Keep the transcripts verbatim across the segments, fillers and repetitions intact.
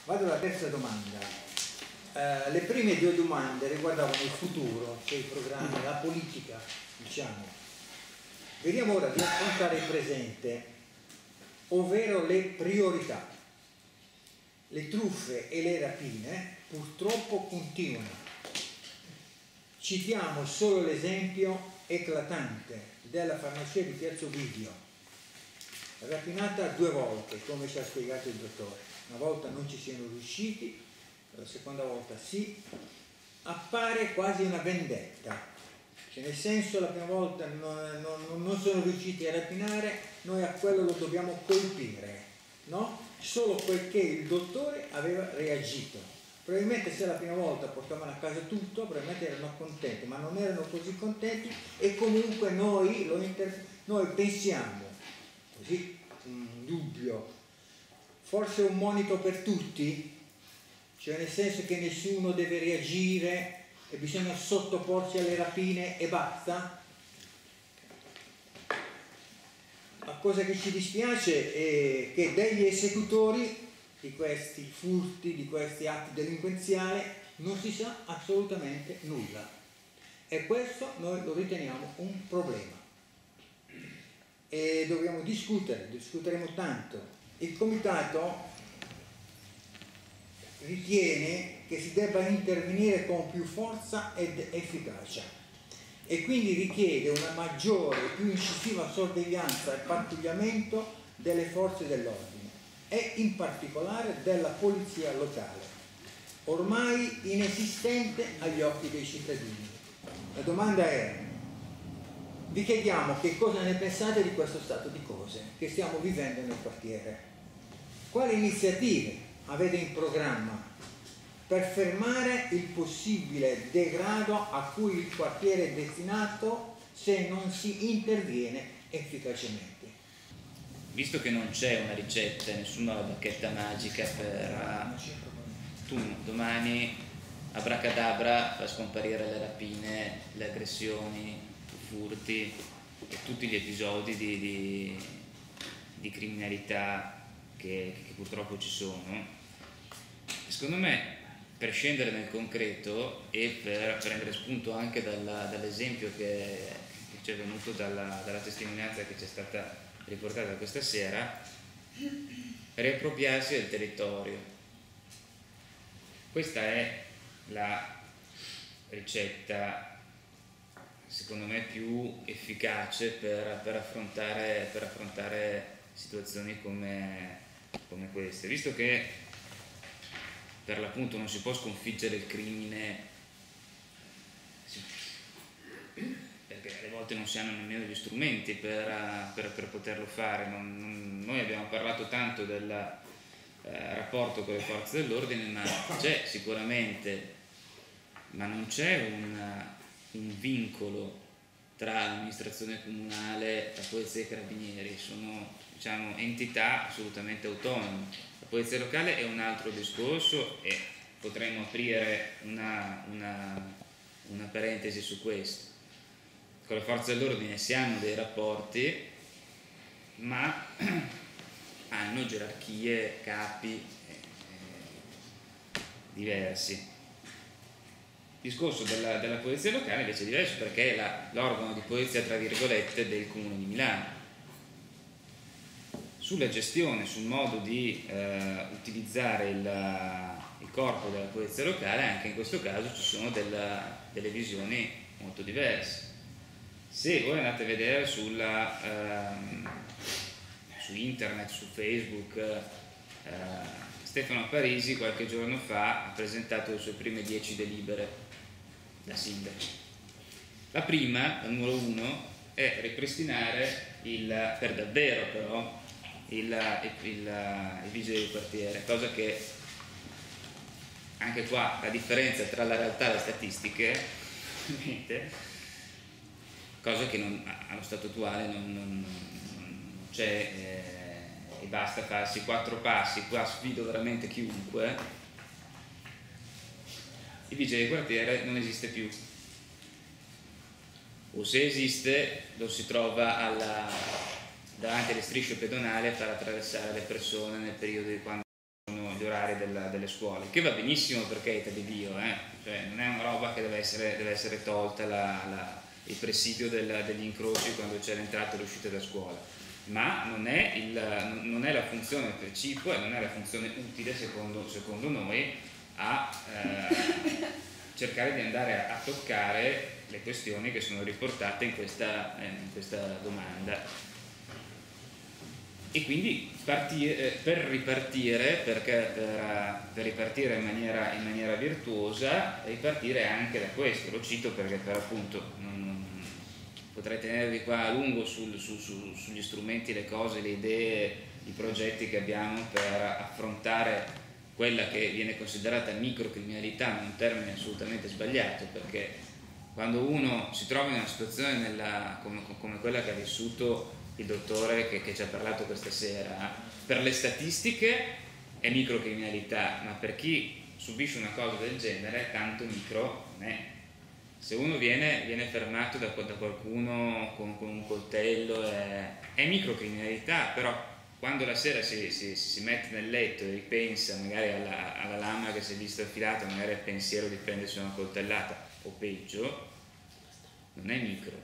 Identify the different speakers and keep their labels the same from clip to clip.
Speaker 1: Vado alla terza domanda. Eh, le prime due domande riguardavano il futuro, cioè i programmi, la politica, diciamo. Vediamo ora di affrontare il presente, ovvero le priorità. Le truffe e le rapine purtroppo continuano. Citiamo solo l'esempio eclatante della farmacia di Piazza Ovidio, rapinata due volte, come ci ha spiegato il dottore. Una volta non ci siano riusciti, la seconda volta sì. Appare quasi una vendetta, cioè nel senso la prima volta non, non, non sono riusciti a rapinare, noi a quello lo dobbiamo colpire, no? Solo perché il dottore aveva reagito. Probabilmente se la prima volta portavano a casa tutto, probabilmente erano contenti, ma non erano così contenti e comunque noi, lo inter... noi pensiamo, così un dubbio, forse un monito per tutti, cioè nel senso che nessuno deve reagire e bisogna sottoporsi alle rapine e basta. La cosa che ci dispiace è che degli esecutori di questi furti, di questi atti delinquenziali non si sa assolutamente nulla e questo noi lo riteniamo un problema e dobbiamo discutere, discuteremo tanto. Il comitato ritiene che si debba intervenire con più forza ed efficacia e quindi richiede una maggiore, più incisiva sorveglianza e pattugliamento delle forze dell'ordine e in particolare della polizia locale, ormai inesistente agli occhi dei cittadini. La domanda è: vi chiediamo che cosa ne pensate di questo stato di cose che stiamo vivendo nel quartiere. Quali iniziative avete in programma per fermare il possibile degrado a cui il quartiere è destinato se non si interviene efficacemente?
Speaker 2: Visto che non c'è una ricetta, nessuna bacchetta magica per tu domani abracadabra fa scomparire le rapine, le aggressioni, i furti e tutti gli episodi di, di, di criminalità che, che purtroppo ci sono, secondo me, per scendere nel concreto e per prendere spunto anche dall'esempio che, che ci è venuto dalla, dalla testimonianza che ci è stata riportata questa sera, riappropriarsi del territorio. Questa è la ricetta secondo me più efficace per, per, affrontare, per affrontare situazioni come, come queste, visto che per l'appunto non si può sconfiggere il crimine perché alle volte non si hanno nemmeno gli strumenti per, per, per poterlo fare. Non, non, noi abbiamo parlato tanto del eh, rapporto con le forze dell'ordine, ma c'è sicuramente, ma non c'è un, un vincolo tra l'amministrazione comunale, la polizia e i carabinieri, sono diciamo, entità assolutamente autonome. La polizia locale è un altro discorso e potremmo aprire una, una, una parentesi su questo. Con le forze dell'ordine si hanno dei rapporti, ma hanno gerarchie, capi eh, eh, diversi. Il discorso della, della polizia locale invece è diverso perché è l'organo di polizia tra virgolette del Comune di Milano. Sulla gestione, sul modo di eh, utilizzare il, il corpo della polizia locale, anche in questo caso ci sono della, delle visioni molto diverse. Se voi andate a vedere sulla, ehm, su internet, su Facebook, eh, Stefano Parisi qualche giorno fa ha presentato le sue prime dieci delibere da sindaco. La prima, la numero uno, è ripristinare il, per davvero però il, il, il, il vigile di quartiere, cosa che anche qua la differenza tra la realtà e le statistiche cosa che non, allo stato attuale non, non, non c'è eh, e basta farsi quattro passi. Qua sfido veramente chiunque, il vigile di quartiere non esiste più, o se esiste lo si trova alla, davanti alle strisce pedonali a far attraversare le persone nel periodo di quando sono gli orari della, delle scuole, che va benissimo per carità di Dio, eh? Cioè, non è una roba che deve essere, deve essere tolta la, la, il presidio del, degli incroci quando c'è l'entrata e l'uscita da scuola, ma non è, il, non è la funzione precipua e non è la funzione utile secondo, secondo noi a eh, cercare di andare a, a toccare le questioni che sono riportate in questa, eh, in questa domanda. E quindi partire, per ripartire, perché per, per ripartire in maniera, in maniera virtuosa, ripartire anche da questo. Lo cito perché per appunto non, non, potrei tenervi qua a lungo sul, su, su, sugli strumenti, le cose, le idee, i progetti che abbiamo per affrontare quella che viene considerata microcriminalità, ma un termine assolutamente sbagliato, perché quando uno si trova in una situazione nella, come, come quella che ha vissuto il dottore che, che ci ha parlato questa sera, per le statistiche è microcriminalità, ma per chi subisce una cosa del genere tanto micro non è. Se uno viene, viene fermato da, da qualcuno con, con un coltello è, è microcriminalità, però quando la sera si, si, si mette nel letto e ripensa magari alla, alla lama che si è vista affilata, magari al pensiero di prendersi una coltellata o peggio, non è micro.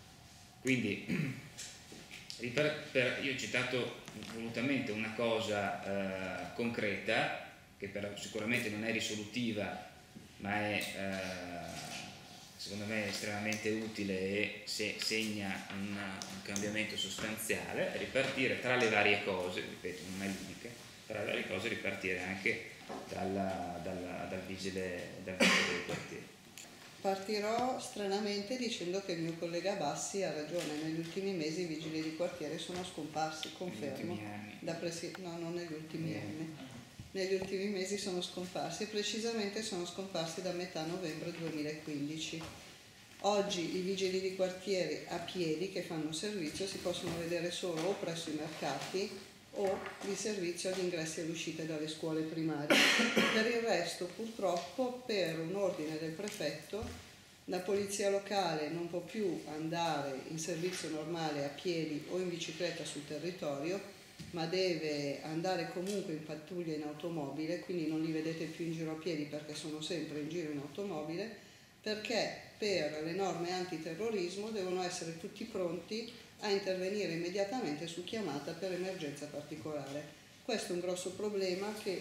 Speaker 2: Quindi Per, per, io ho citato volutamente una cosa eh, concreta che per, sicuramente non è risolutiva, ma è eh, secondo me estremamente utile e se, segna un, un cambiamento sostanziale. Ripartire tra le varie cose, ripeto, non è l'unica, tra le varie cose ripartire anche dalla, dalla, dal vigile, dal vigile del quartiere.
Speaker 3: Partirò stranamente dicendo che il mio collega Bassi ha ragione, negli ultimi mesi i vigili di quartiere sono scomparsi, confermo, da presi- no, non negli ultimi anni, negli ultimi mesi sono scomparsi e precisamente sono scomparsi da metà novembre duemilaquindici. Oggi i vigili di quartiere a piedi che fanno servizio si possono vedere solo o presso i mercati o di servizio agli ingressi e alle uscite dalle scuole primarie. Per il resto, purtroppo, per un ordine del prefetto, la polizia locale non può più andare in servizio normale a piedi o in bicicletta sul territorio, ma deve andare comunque in pattuglia in automobile, quindi non li vedete più in giro a piedi perché sono sempre in giro in automobile, perché per le norme antiterrorismo devono essere tutti pronti a intervenire immediatamente su chiamata per emergenza particolare. Questo è un grosso problema che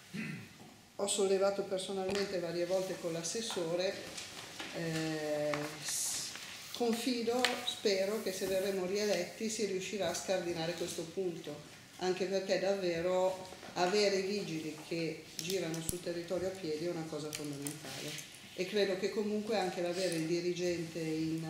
Speaker 3: ho sollevato personalmente varie volte con l'assessore. Eh, confido, spero che se verremo rieletti si riuscirà a scardinare questo punto, anche perché davvero avere i vigili che girano sul territorio a piedi è una cosa fondamentale e credo che comunque anche l'avere il dirigente in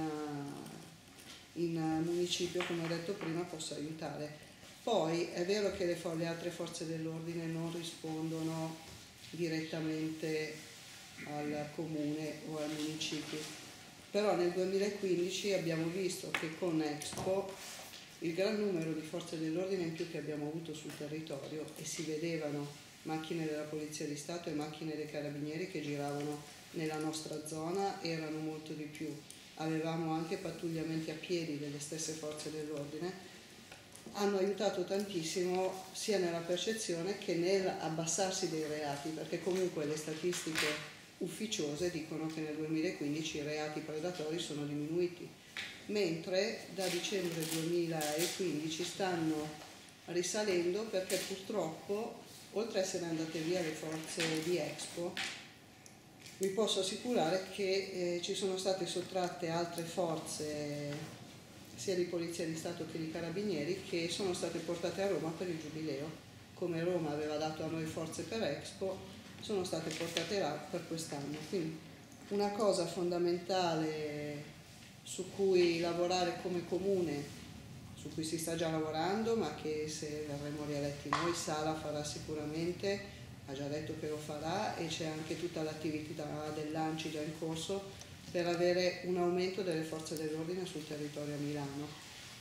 Speaker 3: in municipio, come ho detto prima, possa aiutare. Poi è vero che le, for- le altre forze dell'ordine non rispondono direttamente al comune o al municipio, però nel duemilaquindici abbiamo visto che con Expo il gran numero di forze dell'ordine in più che abbiamo avuto sul territorio, e si vedevano macchine della Polizia di Stato e macchine dei Carabinieri che giravano nella nostra zona, erano molto di più. Avevamo anche pattugliamenti a piedi delle stesse forze dell'ordine, hanno aiutato tantissimo sia nella percezione che nell'abbassarsi dei reati, perché comunque le statistiche ufficiose dicono che nel duemilaquindici i reati predatori sono diminuiti, mentre da dicembre duemilaquindici stanno risalendo perché purtroppo, oltre a essere andate via le forze di Expo, vi posso assicurare che eh, ci sono state sottratte altre forze, sia di Polizia di Stato che di Carabinieri, che sono state portate a Roma per il Giubileo. Come Roma aveva dato a noi forze per Expo, sono state portate là per quest'anno. Quindi una cosa fondamentale su cui lavorare come comune, su cui si sta già lavorando, ma che se verremo rieletti noi Sala farà sicuramente, ha già detto che lo farà, e c'è anche tutta l'attività dell'A N C I già in corso per avere un aumento delle forze dell'ordine sul territorio a Milano,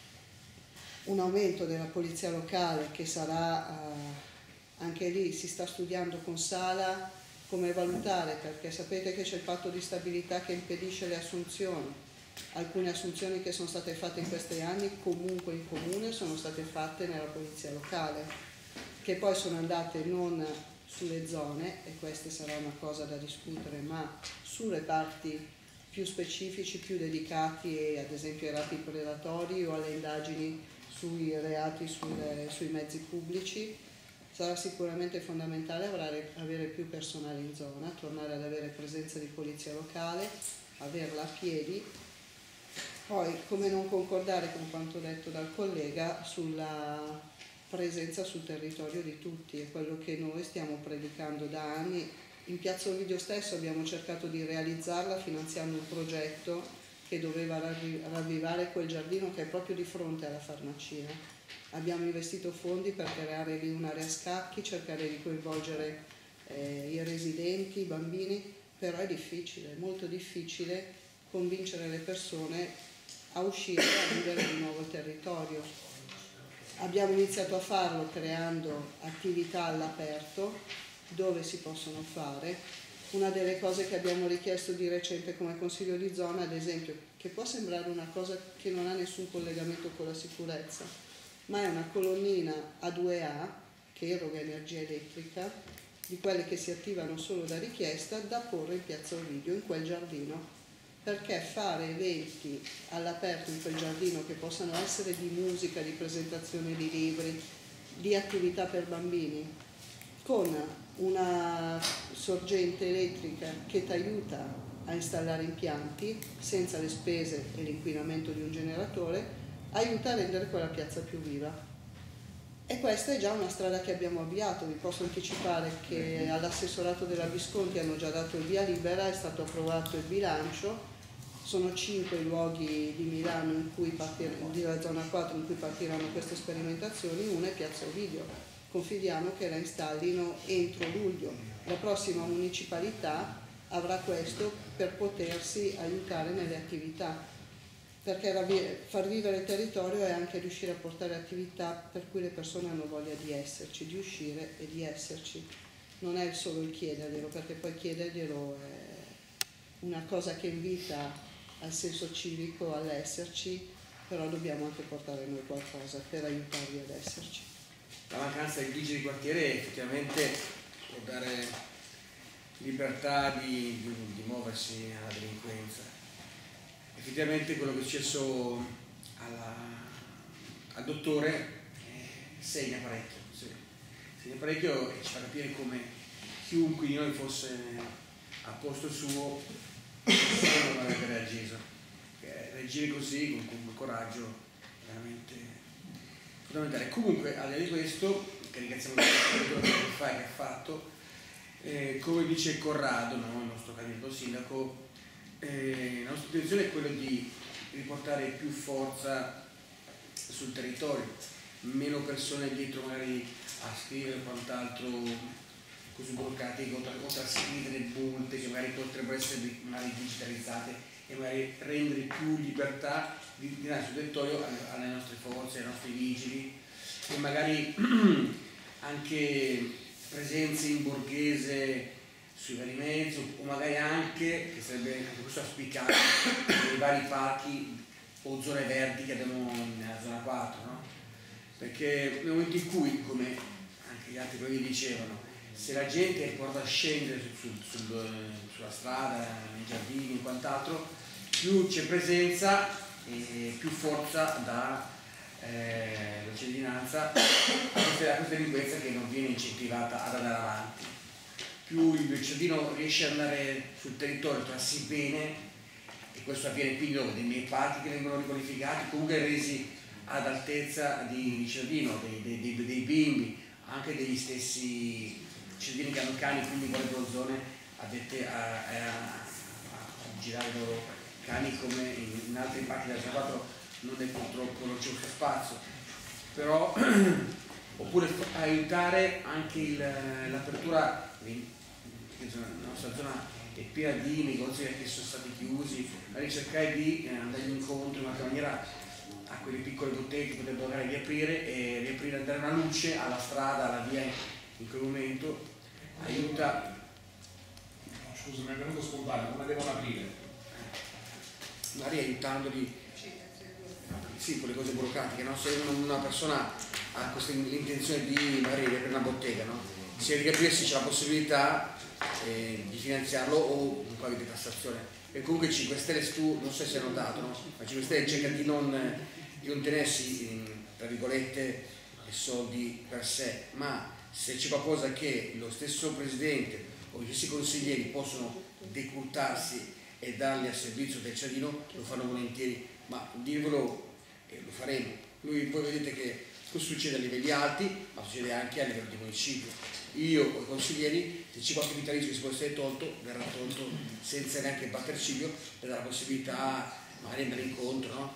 Speaker 3: un aumento della polizia locale che sarà, eh, anche lì si sta studiando con Sala come valutare, perché sapete che c'è il patto di stabilità che impedisce le assunzioni. Alcune assunzioni che sono state fatte in questi anni comunque in comune sono state fatte nella polizia locale, che poi sono andate non sulle zone, e questa sarà una cosa da discutere, ma su reparti più specifici, più dedicati ad esempio ai reati predatori o alle indagini sui reati sulle, sui mezzi pubblici, sarà sicuramente fondamentale avere più personale in zona, tornare ad avere presenza di polizia locale, averla a piedi. Poi, come non concordare con quanto detto dal collega sulla presenza sul territorio di tutti, è quello che noi stiamo predicando da anni. In Piazza Ovidio stesso abbiamo cercato di realizzarla finanziando un progetto che doveva ravvivare quel giardino che è proprio di fronte alla farmacia. Abbiamo investito fondi per creare lì un'area scacchi, cercare di coinvolgere eh, i residenti, i bambini, però è difficile, è molto difficile convincere le persone a uscire e a vivere di nuovo il territorio. Abbiamo iniziato a farlo creando attività all'aperto dove si possono fare. Una delle cose che abbiamo richiesto di recente come Consiglio di zona, ad esempio, che può sembrare una cosa che non ha nessun collegamento con la sicurezza, ma è una colonnina A due A che eroga energia elettrica, di quelle che si attivano solo da richiesta, da porre in Piazza Ovidio, in quel giardino, perché fare eventi all'aperto in quel giardino che possano essere di musica, di presentazione di libri, di attività per bambini, con una sorgente elettrica che ti aiuta a installare impianti senza le spese e l'inquinamento di un generatore, aiuta a rendere quella piazza più viva. E questa è già una strada che abbiamo avviato. Vi posso anticipare che all'assessorato della Visconti hanno già dato il via libera, è stato approvato il bilancio, sono cinque i luoghi di Milano in cui partir- della zona quattro in cui partiranno queste sperimentazioni, una è Piazza Ovidio. Confidiamo che la installino entro luglio. La prossima municipalità avrà questo per potersi aiutare nelle attività, perché far vivere il territorio è anche riuscire a portare attività per cui le persone hanno voglia di esserci, di uscire e di esserci. Non è solo il chiederglielo, perché poi chiederglielo è una cosa che invita al senso civico, all'esserci, però dobbiamo anche portare noi qualcosa per aiutarli ad esserci.
Speaker 4: La mancanza di vigili di quartiere effettivamente può dare libertà di, di, di muoversi alla delinquenza. Effettivamente quello che è successo alla, al dottore eh, segna parecchio, sì. segna parecchio e ci fa capire come chiunque di noi fosse a posto suo non avrebbe reagito. Perché reagire così con, con coraggio è veramente fondamentale. Comunque, al di là di questo, che ringraziamo quello che fa e che ha fatto, eh, come dice Corrado, no, il nostro candidato sindaco, Eh, la nostra intenzione è quella di riportare più forza sul territorio, meno persone dietro magari a scrivere o quant'altro così burocratiche o trascrivere multe che magari potrebbero essere magari digitalizzate e magari rendere più libertà di, di dare sul territorio alle nostre forze, ai nostri vigili e magari anche presenze in borghese sui vari mezzi o magari anche, che sarebbe anche questo auspicato, nei vari parchi o zone verdi che abbiamo nella zona quattro, no? Perché nel momento in cui, come anche gli altri colleghi dicevano, se la gente porta a scendere sul, sul, sulla strada, nei giardini e quant'altro, più c'è presenza e più forza dà eh, la cittadinanza a questa delinquenza che non viene incentivata ad andare avanti. Più il cittadino riesce ad andare sul territorio, trassi bene, e questo avviene quindi dopo dei miei parchi che vengono riqualificati, comunque resi ad altezza di, di cittadino, dei, dei, dei bimbi, anche degli stessi cittadini che hanno cani, quindi vorrebbero zone adette a, a, a girare i loro cani come in, in altri parchi della zona quattro non è purtroppo, non c'è questo spazio, però oppure aiutare anche il, l'apertura. La nostra zona è piena di negozi che sono stati chiusi, magari cercare di andare incontro in qualche maniera a quelle piccole botteghe che potrebbero magari riaprire e riaprire, dare una luce alla strada, alla via in quel momento, aiuta.
Speaker 5: No, scusa, mi è venuto spontaneo, come devono aprire?
Speaker 4: Magari aiutandoli, sì, con le cose burocratiche, no? Se una persona ha questa intenzione di magari riaprire una bottega, no? si deve capire se c'è la possibilità eh, di finanziarlo o un quadro di tassazione. E comunque cinque Stelle, tu non so se hai notato, no? Ma cinque Stelle cerca di non, di non tenersi in, tra virgolette, soldi per sé, ma se c'è qualcosa che lo stesso presidente o gli stessi consiglieri possono decurtarsi e darli al servizio del cittadino, lo fanno volentieri, ma dirvelo eh, lo faremo. Lui, voi vedete che questo succede a livelli alti, ma succede anche a livello di municipio. Io o i consiglieri, se c'è qualche vitalizio che si può essere tolto, verrà tolto senza neanche battere ciglio, per dare la possibilità magari di andare incontro, no?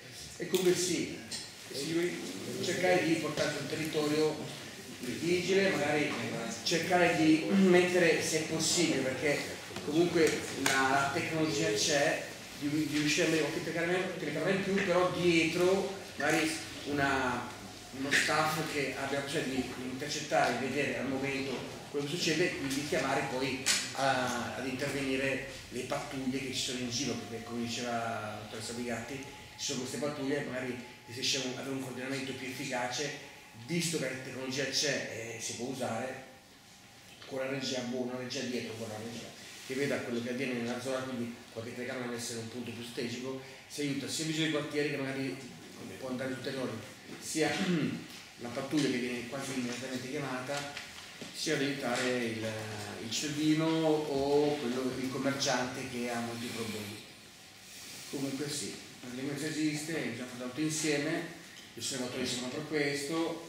Speaker 4: E comunque sì, sì, cercare di portare sul territorio il vigile, magari cercare di mettere, se è possibile, perché comunque la tecnologia c'è, di, di riuscire a avere qualche telecamera in più, però dietro magari una, uno staff che abbia la possibilità di intercettare e vedere al momento quello che succede e quindi chiamare poi a, ad intervenire le pattuglie che ci sono in giro, perché come diceva la dottoressa Bigatti, ci sono queste pattuglie e magari si riesce ad avere un coordinamento più efficace, visto che la tecnologia c'è e si può usare, con la regia buona, una regia dietro, con la regia che veda quello che avviene nella zona, quindi qualche telecamera deve essere un punto più strategico, si aiuta sia il vigile dei quartieri che magari può andare tutte le ore, sia la pattuglia che viene quasi immediatamente chiamata, sia ad aiutare il, il cittadino o quello, il commerciante che ha molti problemi. Comunque sì, l'emergenza esiste, abbiamo fatto insieme, gli osservatori sono per questo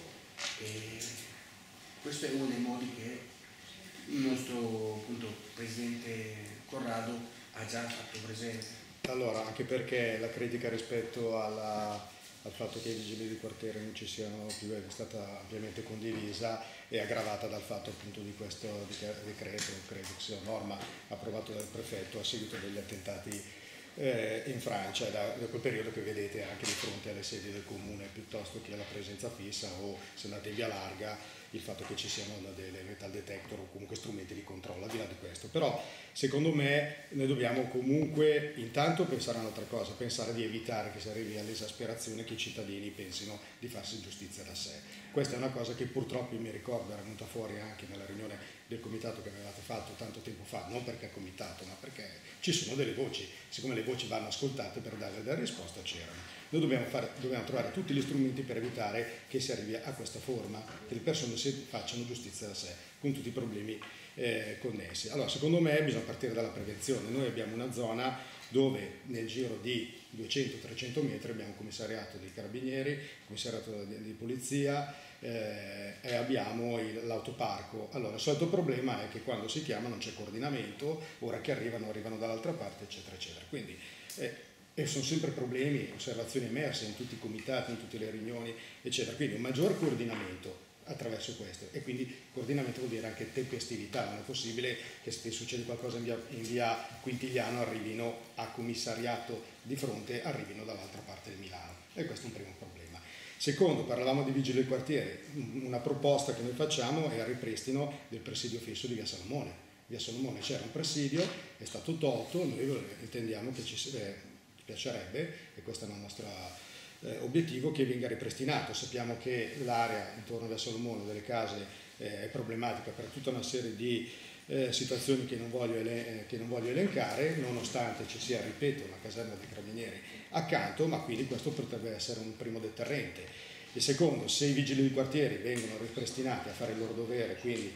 Speaker 4: e questo è uno dei modi che il nostro appunto, presidente Corrado ha già fatto presente.
Speaker 6: Allora, anche perché la critica rispetto alla, al fatto che i vigili di quartiere non ci siano più è stata ampiamente condivisa e aggravata dal fatto appunto di questo decreto, credo che sia norma approvato dal prefetto a seguito degli attentati eh, in Francia, da, da quel periodo che vedete anche di fronte alle sedi del comune piuttosto che alla presenza fissa o se andate in via larga il fatto che ci siano delle metal detector o comunque strumenti di controllo, al di là di questo. Però secondo me noi dobbiamo comunque intanto pensare a un'altra cosa, pensare di evitare che si arrivi all'esasperazione che i cittadini pensino di farsi giustizia da sé. Questa è una cosa che purtroppo mi ricordo era venuta fuori anche nella riunione del comitato che avevate fatto tanto tempo fa, non perché è comitato, ma perché ci sono delle voci, siccome le voci vanno ascoltate per dare delle risposte c'erano. Noi dobbiamo, fare, dobbiamo trovare tutti gli strumenti per evitare che si arrivi a questa forma, che le persone si facciano giustizia da sé, con tutti i problemi eh, connessi. Allora, secondo me bisogna partire dalla prevenzione. Noi abbiamo una zona dove nel giro di duecento trecento metri abbiamo un commissariato dei carabinieri, un commissariato di, di polizia eh, e abbiamo il, l'autoparco. Allora, il solito problema è che quando si chiama non c'è coordinamento, ora che arrivano, arrivano dall'altra parte, eccetera, eccetera. Quindi, eh, e sono sempre problemi, osservazioni emerse in tutti i comitati, in tutte le riunioni, eccetera. Quindi un maggior coordinamento attraverso questo e quindi coordinamento vuol dire anche tempestività, non è possibile che se succede qualcosa in via, in via Quintiliano arrivino a commissariato di fronte, arrivino dall'altra parte del Milano e questo è un primo problema. Secondo, parlavamo di vigili del quartiere, una proposta che noi facciamo è il ripristino del presidio fisso di via Salomone. Via Salomone c'era un presidio, è stato tolto, noi intendiamo che ci sia piacerebbe, e questo è il nostro eh, obiettivo, che venga ripristinato. Sappiamo che l'area intorno a via Salomone delle case eh, è problematica per tutta una serie di eh, situazioni che non, voglio ele- che non voglio elencare, nonostante ci sia, ripeto, una caserma dei carabinieri accanto, ma quindi questo potrebbe essere un primo deterrente. E secondo, se i vigili di quartiere vengono ripristinati a fare il loro dovere, quindi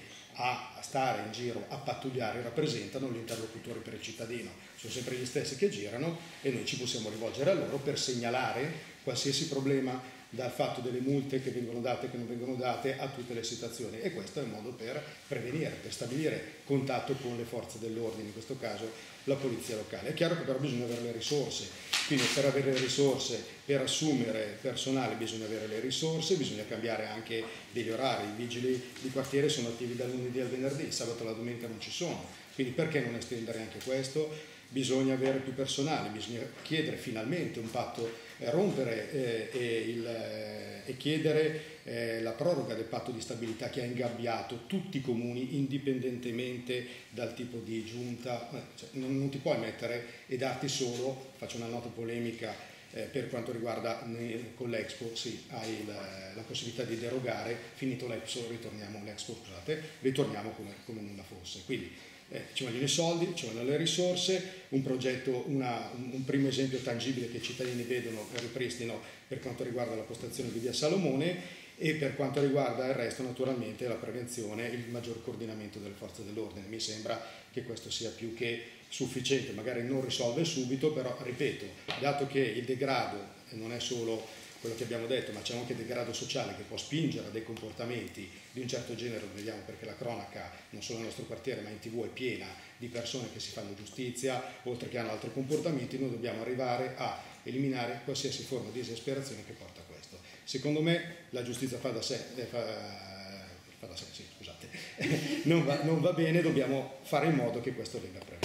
Speaker 6: a stare in giro, a pattugliare, rappresentano gli interlocutori per il cittadino, sono sempre gli stessi che girano e noi ci possiamo rivolgere a loro per segnalare qualsiasi problema, dal fatto delle multe che vengono date e che non vengono date a tutte le situazioni, e questo è un modo per prevenire, per stabilire contatto con le forze dell'ordine, in questo caso la polizia locale. È chiaro che però bisogna avere le risorse, quindi per avere le risorse, per assumere personale bisogna avere le risorse, bisogna cambiare anche degli orari. I vigili di quartiere sono attivi dal lunedì al venerdì, il sabato e la domenica non ci sono, quindi perché non estendere anche questo? Bisogna avere più personale, bisogna chiedere finalmente un patto, eh, rompere eh, e, il, eh, e chiedere eh, la proroga del patto di stabilità che ha ingabbiato tutti i comuni indipendentemente dal tipo di giunta. Eh, cioè, non, non ti puoi mettere e darti solo, faccio una nota polemica, Eh, per quanto riguarda eh, con l'Expo, sì, hai la, la possibilità di derogare, finito l'Expo ritorniamo, l'Expo, scusate, ritorniamo come, come nulla fosse. Quindi eh, ci vogliono i soldi, ci vogliono le risorse, un progetto, una, un, un primo esempio tangibile che i cittadini vedono e ripristino per quanto riguarda la postazione di via Salomone, e per quanto riguarda il resto naturalmente la prevenzione e il maggior coordinamento delle forze dell'ordine. Mi sembra che questo sia più che sufficiente, magari non risolve subito, però ripeto, dato che il degrado non è solo quello che abbiamo detto, ma c'è anche il degrado sociale che può spingere a dei comportamenti di un certo genere, lo vediamo perché la cronaca non solo nel nostro quartiere ma in tv è piena di persone che si fanno giustizia, oltre che hanno altri comportamenti, noi dobbiamo arrivare a eliminare qualsiasi forma di esasperazione che porta a questo. Secondo me la giustizia fa da sé, eh, fa, fa da sé sì, scusate, non, va, non va bene, dobbiamo fare in modo che questo venga previsto.